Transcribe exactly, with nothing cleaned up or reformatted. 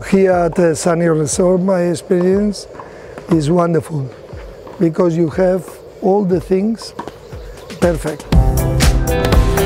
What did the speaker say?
Here at uh, Sani Resort, my experience is wonderful because you have all the things perfect.